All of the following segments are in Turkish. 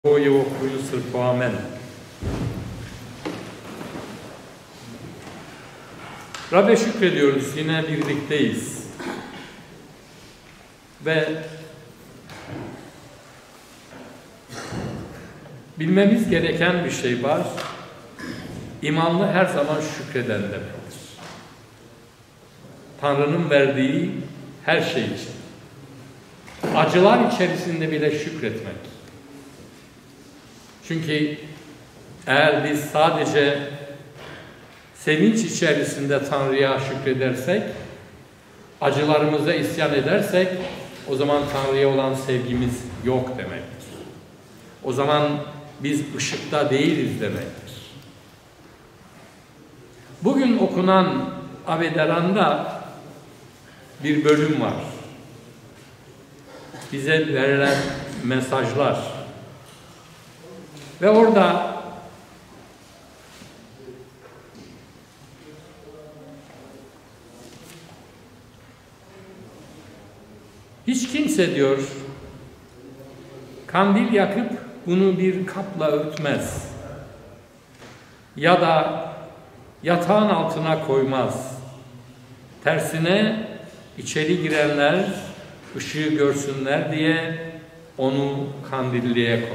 Io okuyusu amen. Rab'be şükrediyoruz. Yine birlikteyiz. Ve bilmemiz gereken bir şey var. İmanlı her zaman şükreden demektir. Tanrı'nın verdiği her şey için. Acılar içerisinde bile şükretmek. Çünkü eğer biz sadece sevinç içerisinde Tanrı'ya şükredersek, acılarımıza isyan edersek, o zaman Tanrı'ya olan sevgimiz yok demektir. O zaman biz ışıkta değiliz demektir. Bugün okunan Avedaran'da bir bölüm var. Bize verilen mesajlar. Ve orada hiç kimse diyor kandil yakıp bunu bir kapla örtmez ya da yatağın altına koymaz. Tersine içeri girenler ışığı görsünler diye onu kandilliğe koy.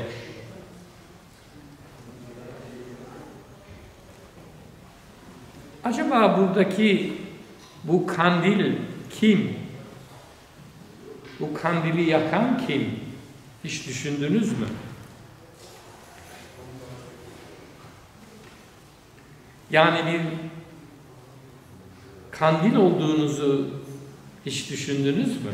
Acaba buradaki bu kandil kim? Bu kandili yakan kim? Hiç düşündünüz mü? Yani bir kandil olduğunuzu hiç düşündünüz mü?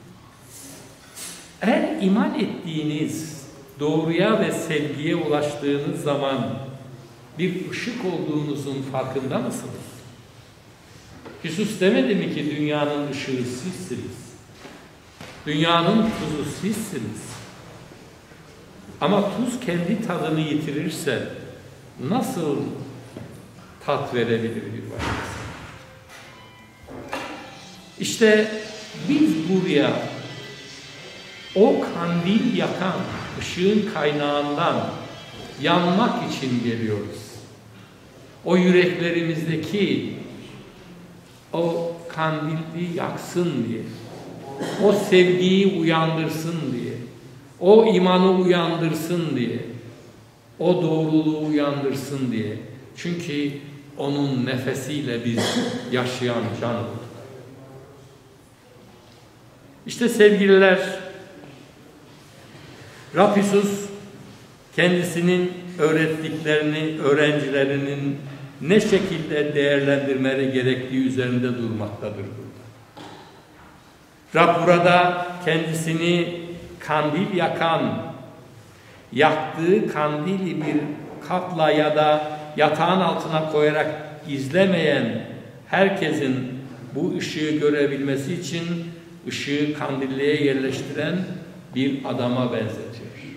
Eğer iman ettiğiniz doğruya ve sevgiye ulaştığınız zaman bir ışık olduğunuzun farkında mısınız? Jesus demedi mi ki dünyanın ışığı sizsiniz? Dünyanın tuzu sizsiniz. Ama tuz kendi tadını yitirirse nasıl tat verebilir bir başkası? İşte biz buraya o kandil yakan ışığın kaynağından yanmak için geliyoruz. O yüreklerimizdeki o kandili yaksın diye, o sevgiyi uyandırsın diye, o imanı uyandırsın diye, o doğruluğu uyandırsın diye. Çünkü onun nefesiyle biz yaşayan can olduk. İşte sevgililer, Rab Jesus kendisinin öğrettiklerini öğrencilerinin ne şekilde değerlendirmeleri gerektiği üzerinde durmaktadır burada. Rab burada kendisini kandil yakan, yaktığı kandili bir kapla ya da yatağın altına koyarak izlemeyen herkesin bu ışığı görebilmesi için ışığı kandilliğe yerleştiren bir adama benzetiyor.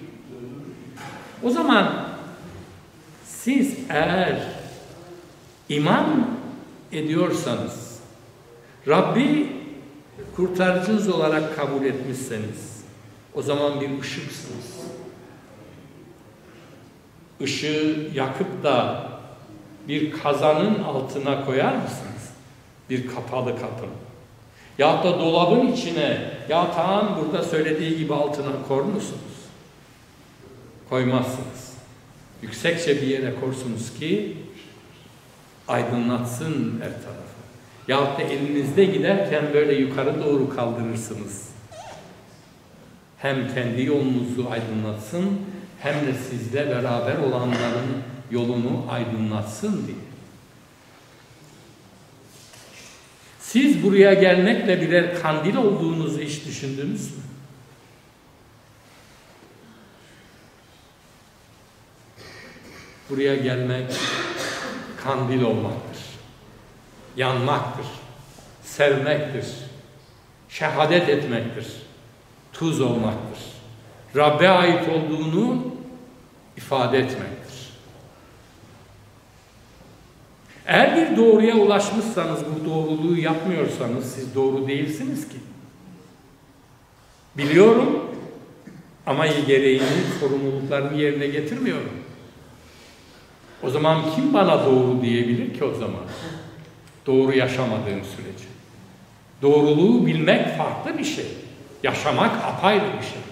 O zaman siz eğer iman ediyorsanız, Rabbi kurtarıcınız olarak kabul etmişseniz, o zaman bir ışıksınız. Işığı yakıp da bir kazanın altına koyar mısınız? Bir kapalı kapının. Yahut da dolabın içine, yatağın burada söylediği gibi altına koyar musunuz? Koymazsınız. Yüksekçe bir yere korsunuz ki aydınlatsın her tarafı. Yahut da elinizde giderken böyle yukarı doğru kaldırırsınız. Hem kendi yolunuzu aydınlatsın hem de sizle beraber olanların yolunu aydınlatsın diye. Siz buraya gelmekle birer kandil olduğunuzu hiç düşündünüz mü? Buraya gelmek kandil olmaktır. Yanmaktır. Sevmektir. Şehadet etmektir. Tuz olmaktır. Rab'be ait olduğunu ifade etmektir. Eğer bir doğruya ulaşmışsanız, bu doğruluğu yapmıyorsanız siz doğru değilsiniz ki. Biliyorum Ama gereğini, sorumluluklarını yerine getirmiyorum. O zaman kim bana doğru diyebilir ki o zaman? Doğru yaşamadığım sürece. Doğruluğu bilmek farklı bir şey. Yaşamak apayrı bir şey.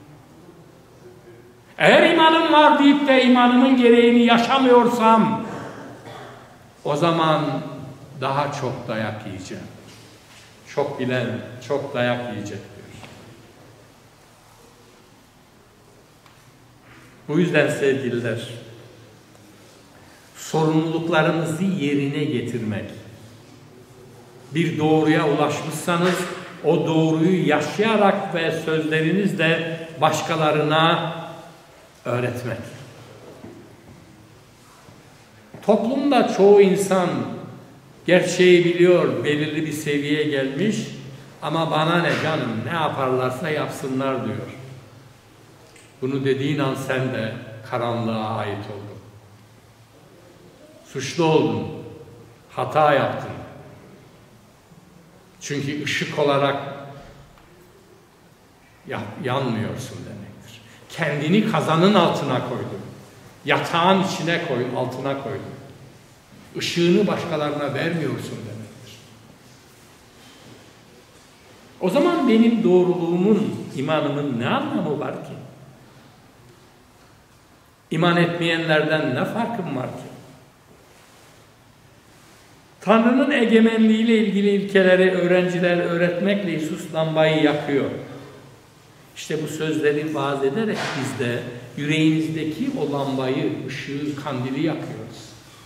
Eğer imanım var deyip de imanımın gereğini yaşamıyorsam, o zaman daha çok dayak yiyeceğim. Çok bilen çok dayak yiyecek diyor. Bu yüzden sevgililer, sorumluluklarınızı yerine getirmek, bir doğruya ulaşmışsanız o doğruyu yaşayarak ve sözlerinizle başkalarına öğretmek. Toplumda çoğu insan gerçeği biliyor, belirli bir seviyeye gelmiş ama bana ne canım, ne yaparlarsa yapsınlar diyor. Bunu dediğin an sen de karanlığa ait oldun. Suçlu oldun, hata yaptın. Çünkü ışık olarak yanmıyorsun demektir. Kendini kazanın altına koydun. Yatağın içine koy, altına koydun. Işığını başkalarına vermiyorsun demektir. O zaman benim doğruluğumun, imanımın ne anlamı var ki? İman etmeyenlerden ne farkım var ki? Tanrı'nın egemenliğiyle ilgili ilkeleri öğrenciler öğretmekle Isus lambayı yakıyor. İşte bu sözleri vaaz ederek biz de yüreğinizdeki o lambayı, ışığı, kandili yakıyoruz.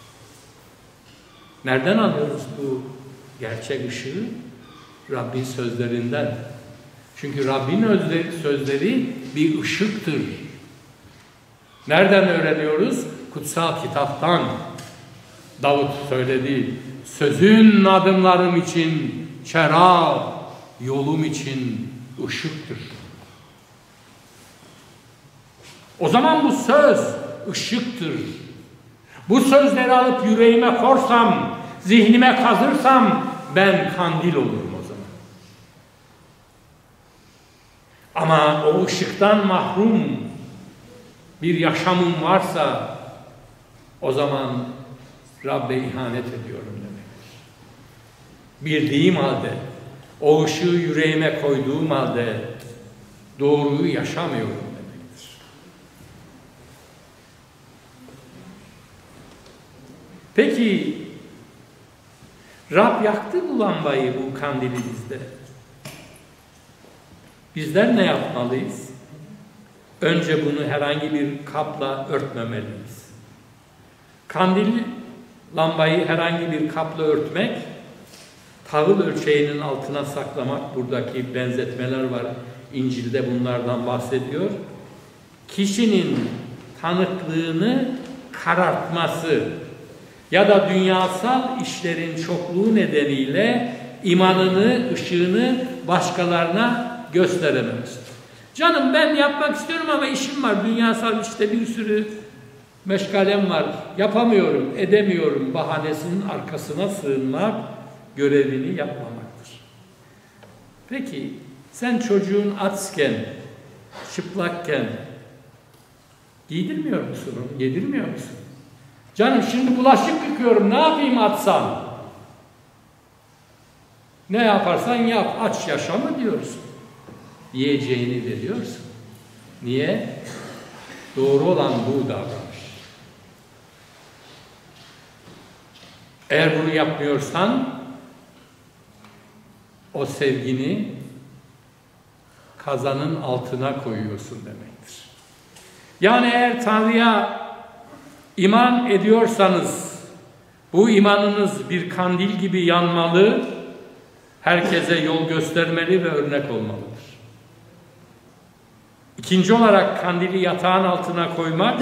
Nereden alıyoruz bu gerçek ışığı? Rabbin sözlerinden. Çünkü Rabbin sözleri bir ışıktır. Nereden öğreniyoruz? Kutsal kitaptan. Davut söyledi. Sözün adımlarım için çera, yolum için ışıktır. O zaman bu söz ışıktır. Bu sözleri alıp yüreğime korsam, zihnime kazırsam ben kandil olurum o zaman. Ama o ışıktan mahrum bir yaşamım varsa o zaman Rabbe ihanet ediyorum demektir. Bildiğim halde, o ışığı yüreğime koyduğum halde doğruyu yaşamıyorum demektir. Peki, Rab yaktı bu lambayı, bu kandili bizde. Bizler ne yapmalıyız? Önce bunu herhangi bir kapla örtmemeliyiz. Kandil lambayı herhangi bir kapla örtmek, tahıl ölçeğinin altına saklamak, buradaki benzetmeler var. İncil'de bunlardan bahsediyor. Kişinin tanıklığını karartması ya da dünyasal işlerin çokluğu nedeniyle imanını, ışığını başkalarına gösterememesi. Canım ben yapmak istiyorum ama işim var. Dünyasal işte bir sürü meşgalem var. Yapamıyorum, edemiyorum. Bahanesinin arkasına sığınmak görevini yapmamaktır. Peki sen çocuğun açken, çıplakken giydirmiyor musun onu? Yedirmiyor musun? Canım şimdi bulaşık yıkıyorum. Ne yapayım açsam? Ne yaparsan yap. Aç yaşa mı diyorsun? Yiyeceğini veriyorsun. Niye? Doğru olan bu davranış. Eğer bunu yapmıyorsan o sevgini kazanın altına koyuyorsun demektir. Yani eğer Tanrı'ya iman ediyorsanız bu imanınız bir kandil gibi yanmalı, herkese yol göstermeli ve örnek olmalıdır. İkinci olarak kandili yatağın altına koymak,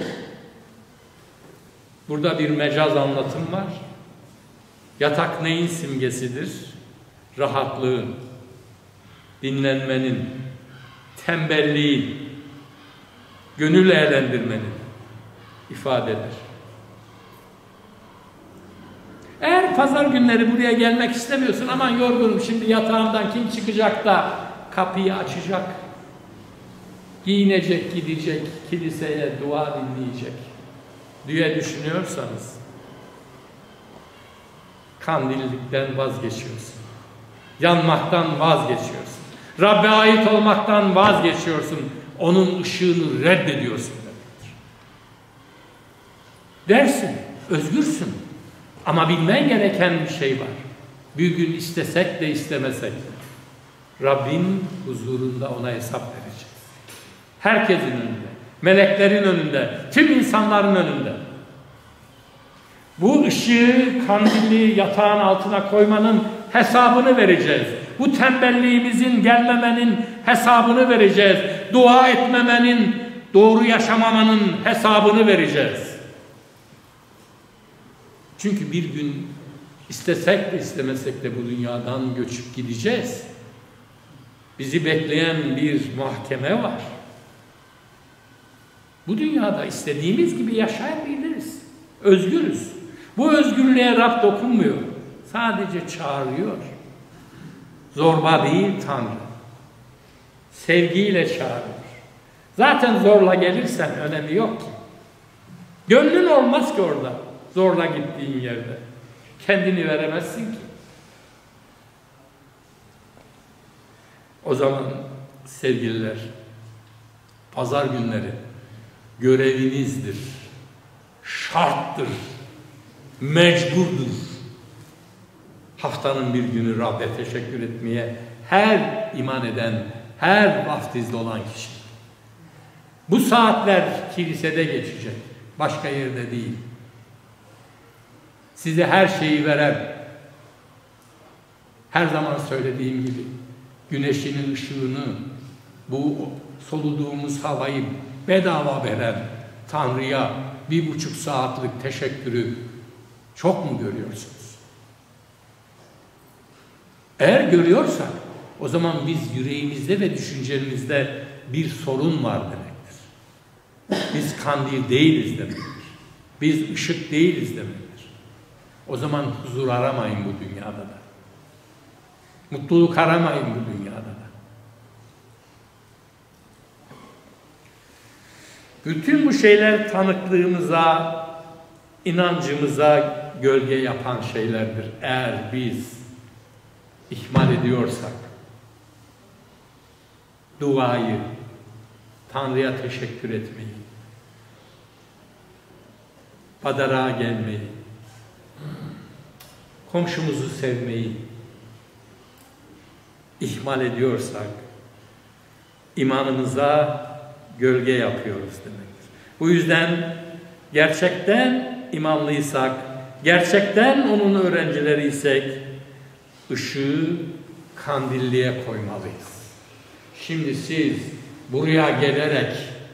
burada bir mecaz anlatım var. Yatak neyin simgesidir? Rahatlığın, dinlenmenin, tembelliğin, gönül eğlendirmenin ifade eder. Eğer pazar günleri buraya gelmek istemiyorsun, aman yorgunum şimdi yatağımdan kim çıkacak da kapıyı açacak giyinecek, gidecek kiliseye, dua dinleyecek diye düşünüyorsanız kandillikten vazgeçiyorsun. Yanmaktan vazgeçiyorsun. Rabbe ait olmaktan vazgeçiyorsun. Onun ışığını reddediyorsun demektir. Dersin, özgürsün. Ama bilmen gereken bir şey var. Bir gün istesek de istemesek de Rabbin huzurunda ona hesap vereceğiz. Herkesin önünde, meleklerin önünde, tüm insanların önünde. Bu ışığı kandilli yatağın altına koymanın hesabını vereceğiz. Bu tembelliğimizin gelmemenin hesabını vereceğiz. Dua etmemenin, doğru yaşamamanın hesabını vereceğiz. Çünkü bir gün istesek de istemesek de bu dünyadan göçüp gideceğiz. Bizi bekleyen bir mahkeme var. Bu dünyada istediğimiz gibi yaşayabiliriz. Özgürüz. Bu özgürlüğe Rab dokunmuyor. Sadece çağırıyor. Zorba değil Tanrı. Sevgiyle çağırıyor. Zaten zorla gelirsen önemi yok ki. Gönlün olmaz ki orada. Zorla gittiğin yerde. Kendini veremezsin ki. O zaman sevgililer, pazar günleri görevinizdir, şarttır, mecburdur. Haftanın bir günü Rab'be teşekkür etmeye her iman eden, her vaftizde olan kişi. Bu saatler kilisede geçecek, başka yerde değil. Size her şeyi veren, her zaman söylediğim gibi, güneşinin ışığını, bu soluduğumuz havayı bedava veren Tanrı'ya 1,5 saatlik teşekkürü çok mu görüyorsunuz? Eğer görüyorsak, o zaman biz yüreğimizde ve düşüncemizde bir sorun var demektir. Biz kandil değiliz demektir. Biz ışık değiliz demektir. O zaman huzur aramayın bu dünyada da. Mutluluk aramayın bu dünyada da. Bütün bu şeyler tanıklığımıza, inancımıza gölge yapan şeylerdir. Eğer biz ihmal ediyorsak, duayı, Tanrı'ya teşekkür etmeyi, padarağa gelmeyi, komşumuzu sevmeyi ihmal ediyorsak, imanımıza gölge yapıyoruz demektir. Bu yüzden gerçekten imanlıysak, gerçekten onun öğrencileriysek, ışığı kandilliye koymalıyız. Şimdi siz buraya gelerek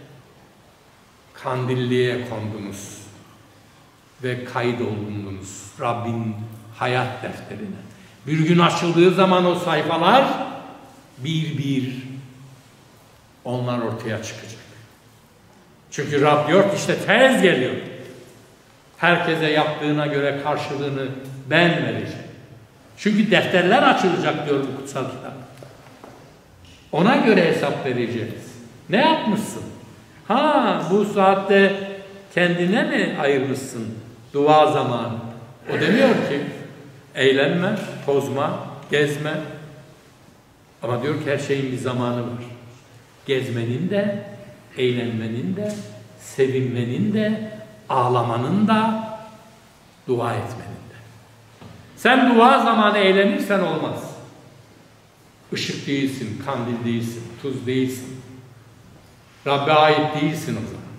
kandilliye kondunuz ve kaydoldunuz Rabbin hayat defterine. Bir gün açıldığı zaman o sayfalar bir bir onlar ortaya çıkacak. Çünkü Rab diyor ki işte tez geliyor. Herkese yaptığına göre karşılığını ben vereceğim. Çünkü defterler açılacak diyor bu kutsal kitap. Ona göre hesap vereceğiz. Ne yapmışsın? Bu saatte kendine mi ayırmışsın dua zamanı? O demiyor ki eğlenme, tozma, gezme. Ama diyor ki her şeyin bir zamanı var. Gezmenin de, eğlenmenin de, sevinmenin de, ağlamanın da, dua etmenin de. Sen dua zamanı eğlenirsen olmaz. Işık değilsin, kandil değilsin, tuz değilsin. Rabbe ait değilsin o zaman.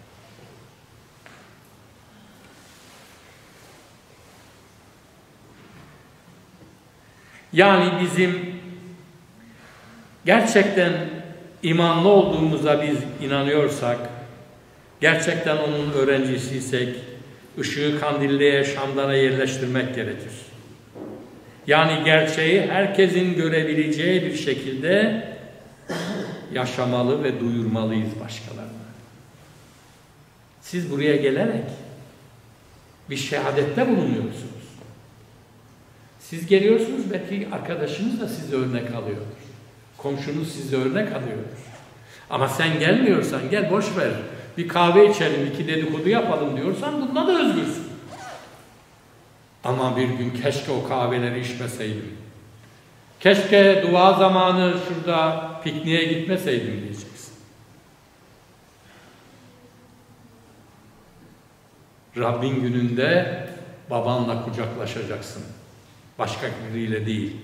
Yani bizim gerçekten imanlı olduğumuza biz inanıyorsak, gerçekten onun öğrencisiysek, ışığı kandilliye, şamdana yerleştirmek gerekir. Yani gerçeği herkesin görebileceği bir şekilde yaşamalı ve duyurmalıyız başkalarına. Siz buraya gelerek bir şehadette bulunuyorsunuz. Siz geliyorsunuz, belki arkadaşınız da size örnek alıyordur. Komşunuz size örnek alıyordur. Ama sen gelmiyorsan gel boş ver. Bir kahve içelim, iki dedikodu yapalım diyorsan bunda da özgürsün. Ama bir gün keşke o kahveleri içmeseydim. Keşke dua zamanı şurada pikniğe gitmeseydim diyeceksin. Rabbin gününde babanla kucaklaşacaksın. Başka biriyle değil.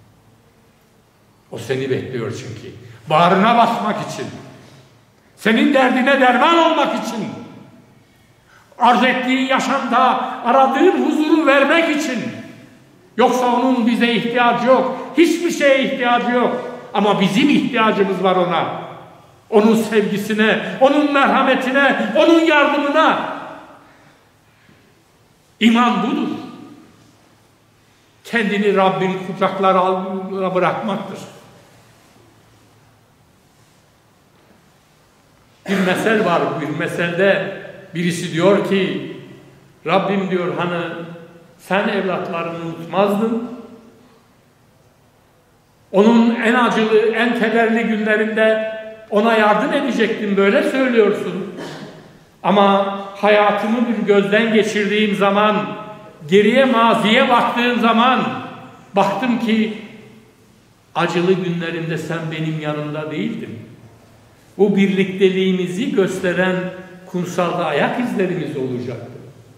O seni bekliyor çünkü. Bağrına basmak için. Senin derdine derman olmak için. Arz ettiğin yaşamda aradığın huzuru vermek için. Yoksa onun bize ihtiyacı yok. Hiçbir şeye ihtiyacı yok. Ama bizim ihtiyacımız var ona. Onun sevgisine, onun merhametine, onun yardımına. İman budur. Kendini Rabbin kucaklarına bırakmaktır. Bir mesel var. Bir meselde birisi diyor ki Rabbim diyor hani sen evlatlarını unutmazdın. Onun en acılı, en kederli günlerinde ona yardım edecektin. Böyle söylüyorsun. Ama hayatımı bir gözden geçirdiğim zaman, geriye maziye baktığım zaman baktım ki acılı günlerimde sen benim yanımda değildin. Bu birlikteliğimizi gösteren kumsalda ayak izlerimiz olacaktı.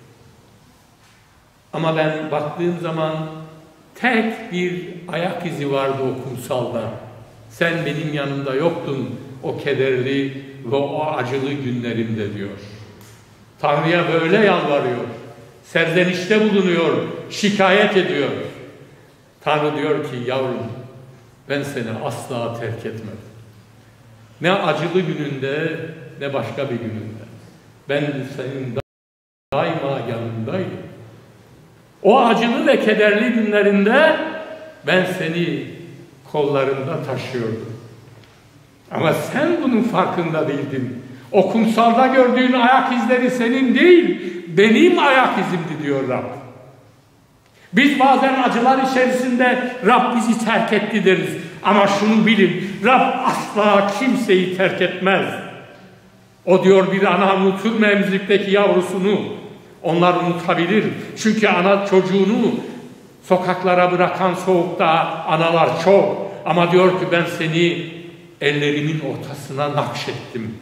Ama ben baktığım zaman tek bir ayak izi vardı o kumsalda. Sen benim yanımda yoktun o kederli ve o acılı günlerimde diyor. Tanrı'ya böyle yalvarıyor. Serzenişte bulunuyor, şikayet ediyor. Tanrı diyor ki yavrum ben seni asla terk etmedim. Ne acılı gününde ne başka bir gününde. Ben senin daima yanındaydım. O acılı ve kederli günlerinde ben seni kollarımda taşıyordum. Ama sen bunun farkında değildin. O kumsalda gördüğün ayak izleri senin değil, benim ayak izimdi diyor Rab. Biz bazen acılar içerisinde Rab bizi terk etti deriz. Ama şunu bilin, Rab asla kimseyi terk etmez. O diyor bir ana unutur mu emzirikteki yavrusunu? Onlar unutabilir. Çünkü ana çocuğunu sokaklara bırakan soğukta analar çok. Ama diyor ki ben seni ellerimin ortasına nakşettim.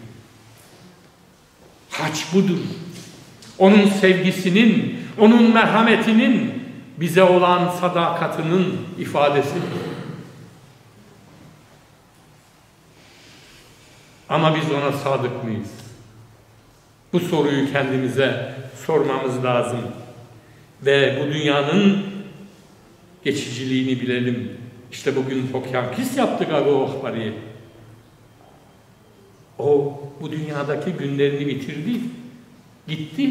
Haç budur. Onun sevgisinin, onun merhametinin bize olan sadakatinin ifadesidir. Ama biz ona sadık mıyız? Bu soruyu kendimize sormamız lazım. Ve bu dünyanın geçiciliğini bilelim. İşte bugün Tokyankis yaptık abi o ahbariye. O bu dünyadaki günlerini bitirdi. Gitti.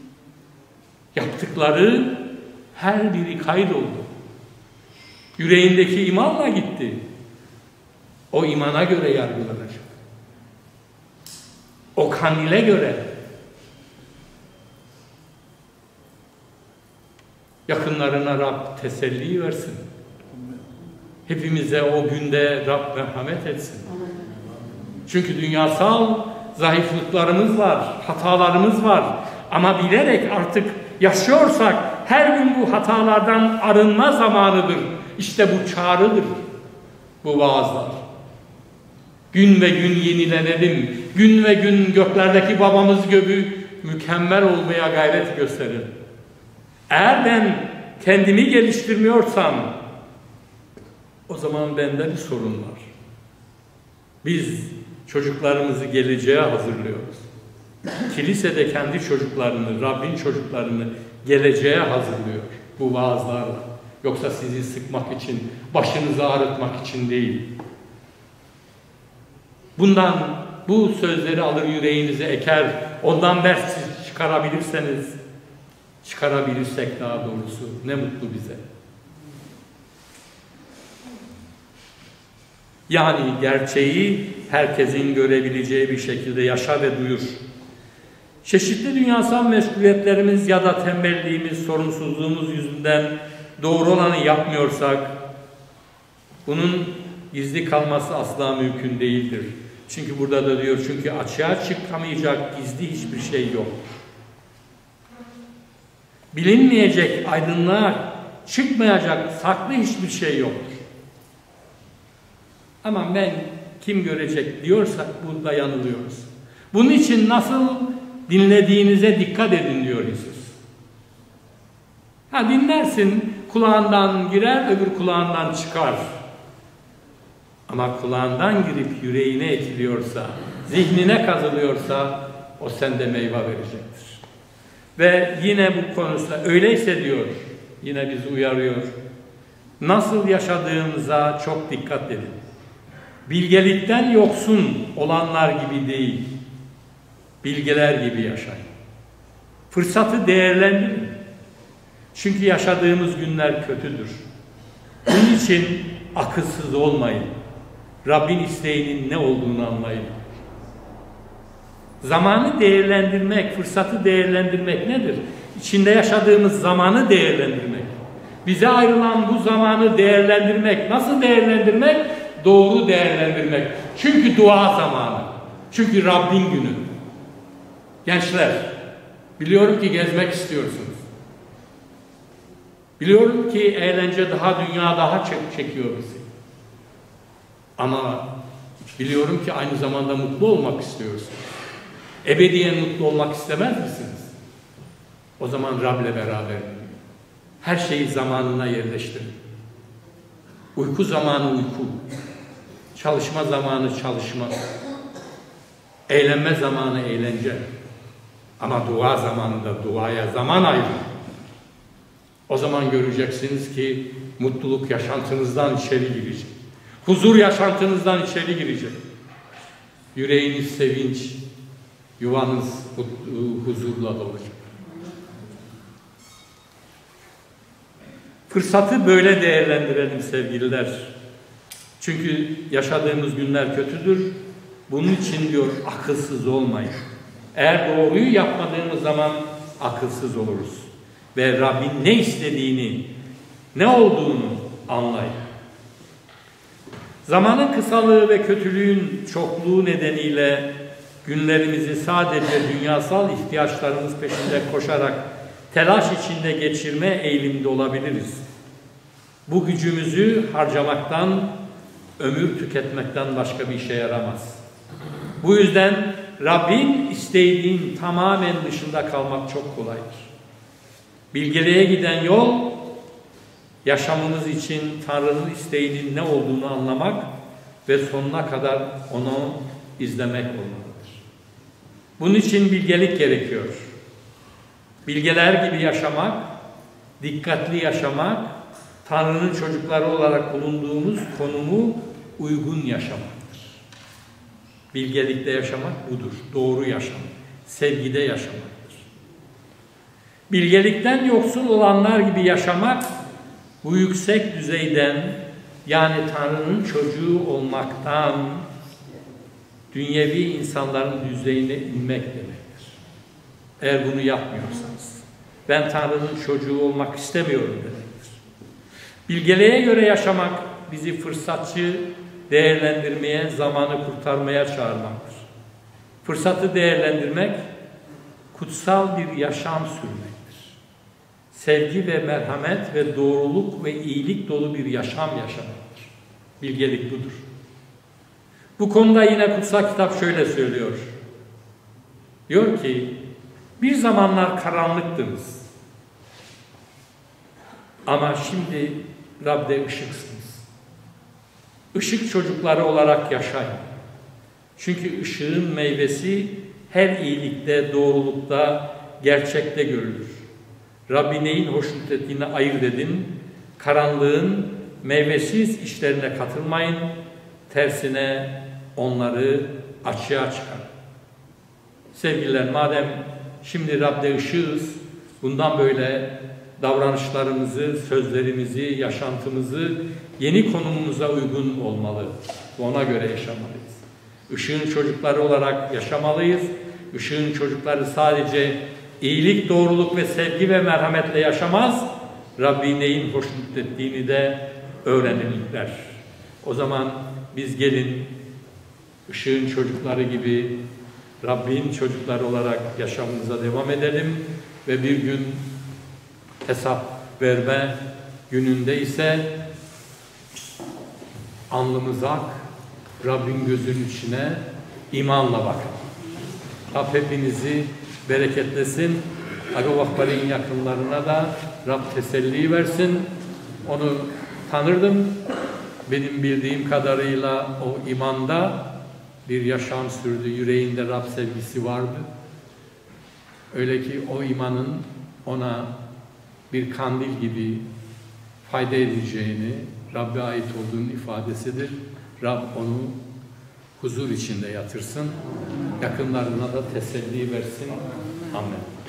Yaptıkları her biri kaydoldu. Yüreğindeki imanla gitti. O imana göre yargılanacak. O kandile göre. Yakınlarına Rab teselli versin. Hepimize o günde Rab merhamet etsin. Çünkü dünyasal zayıflıklarımız var, hatalarımız var. Ama bilerek artık yaşıyorsak her gün bu hatalardan arınma zamanıdır. İşte bu çağrıdır, bu vaazlar. Gün ve gün yenilenelim. Gün ve gün göklerdeki babamız gibi mükemmel olmaya gayret gösterelim. Eğer ben kendimi geliştirmiyorsam o zaman bende bir sorun var. Biz çocuklarımızı geleceğe hazırlıyoruz. Kilise de kendi çocuklarını, Rabbin çocuklarını geleceğe hazırlıyor bu vaazlarla. Yoksa sizi sıkmak için, başınızı ağrıtmak için değil. Bundan bu sözleri alır yüreğinize eker, ondan ders çıkarabilirseniz, çıkarabilirsek daha doğrusu ne mutlu bize. Yani gerçeği herkesin görebileceği bir şekilde yaşa ve duyur. Çeşitli dünyasal meşguliyetlerimiz ya da tembelliğimiz, sorumsuzluğumuz yüzünden doğru olanı yapmıyorsak, bunun gizli kalması asla mümkün değildir. Çünkü burada da diyor, çünkü açığa çıkamayacak gizli hiçbir şey yok. Bilinmeyecek, aydınlığa çıkmayacak saklı hiçbir şey yoktur. Ama ben kim görecek diyorsak burada yanılıyoruz. Bunun için nasıl dinlediğinize dikkat edin diyor Yesus. Ha, dinlersin, kulağından girer, öbür kulağından çıkar. Ama kulağından girip yüreğine ekiliyorsa, zihnine kazılıyorsa o sende meyve verecektir. Ve yine bu konusunda öyleyse diyor, yine bizi uyarıyor. Nasıl yaşadığınıza çok dikkat edin. Bilgelikten yoksun olanlar gibi değil, bilgeler gibi yaşayın. Fırsatı değerlendirin. Çünkü yaşadığımız günler kötüdür. Bunun için akılsız olmayın. Rabbin isteğinin ne olduğunu anlayın. Zamanı değerlendirmek, fırsatı değerlendirmek nedir? İçinde yaşadığımız zamanı değerlendirmek. Bize ayrılan bu zamanı değerlendirmek. Nasıl değerlendirmek? Doğru değerlendirmek. Çünkü dua zamanı. Çünkü Rabbin günü. Gençler, biliyorum ki gezmek istiyorsunuz. Biliyorum ki eğlence daha, dünya daha çekiyor bizi. Ama biliyorum ki aynı zamanda mutlu olmak istiyorsunuz. Ebediyen mutlu olmak istemez misiniz? O zaman Rab'le beraber her şeyi zamanına yerleştirin. Uyku zamanı uyku. Çalışma zamanı çalışma. Eğlenme zamanı eğlence. Ama dua zamanında duaya zaman ayırın. O zaman göreceksiniz ki mutluluk yaşantınızdan içeri girecek. Huzur yaşantınızdan içeri girecek. Yüreğiniz sevinç, yuvanız huzurla dolacak. Fırsatı böyle değerlendirelim sevgililer. Çünkü yaşadığımız günler kötüdür. Bunun için diyor akılsız olmayın. Eğer doğruyu yapmadığımız zaman akılsız oluruz. Ve Rabbin ne istediğini, ne olduğunu anlayın. Zamanın kısalığı ve kötülüğün çokluğu nedeniyle günlerimizi sadece dünyasal ihtiyaçlarımız peşinde koşarak telaş içinde geçirme eğilimde olabiliriz. Bu gücümüzü harcamaktan, ömür tüketmekten başka bir işe yaramaz. Bu yüzden Rabbin istediğinin tamamen dışında kalmak çok kolaydır. Bilgeliğe giden yol, yaşamımız için Tanrı'nın isteğinin ne olduğunu anlamak ve sonuna kadar onu izlemek olmalıdır. Bunun için bilgelik gerekiyor. Bilgeler gibi yaşamak, dikkatli yaşamak, Tanrı'nın çocukları olarak bulunduğumuz konumu uygun yaşamaktır. Bilgelikte yaşamak budur, doğru yaşam, sevgide yaşamaktır. Bilgelikten yoksun olanlar gibi yaşamak, bu yüksek düzeyden, yani Tanrı'nın çocuğu olmaktan dünyevi insanların düzeyine inmek demektir. Eğer bunu yapmıyorsanız, ben Tanrı'nın çocuğu olmak istemiyorum demektir. Bilgeliğe göre yaşamak bizi fırsatçı değerlendirmeye, zamanı kurtarmaya çağırmaktır. Fırsatı değerlendirmek, kutsal bir yaşam sürmektir. Sevgi ve merhamet ve doğruluk ve iyilik dolu bir yaşam yaşamaktır. Bilgelik budur. Bu konuda yine kutsal kitap şöyle söylüyor. Diyor ki, bir zamanlar karanlıktınız. Ama şimdi Rab'de ışıksınız. Işık çocukları olarak yaşayın. Çünkü ışığın meyvesi her iyilikte, doğrulukta, gerçekte görülür. Rabbi neyin hoşnut ettiğini ayırt edin. Karanlığın meyvesiz işlerine katılmayın. Tersine onları açığa çıkarın. Sevgililer, madem şimdi Rab'de ışığız, bundan böyle davranışlarımızı, sözlerimizi, yaşantımızı yeni konumumuza uygun olmalı. Ona göre yaşamalıyız. Işığın çocukları olarak yaşamalıyız. Işığın çocukları sadece iyilik, doğruluk ve sevgi ve merhametle yaşamaz, Rabbi neyin hoşnut ettiğini de öğrenirler. O zaman biz gelin Işığın çocukları gibi Rabbin çocukları olarak yaşamımıza devam edelim ve bir gün hesap verme gününde ise alnımız ak, Rabbin gözünün içine imanla bakın. Rab hepinizi bereketlesin. Aga Vakbar'ın yakınlarına da Rab teselli versin. Onu tanırdım. Benim bildiğim kadarıyla o imanda bir yaşam sürdü. Yüreğinde Rab sevgisi vardı. Öyle ki o imanın ona bir kandil gibi fayda edeceğini, Rab'be ait olduğunun ifadesidir. Rab onu huzur içinde yatırsın. Yakınlarına da teselli versin. Amin.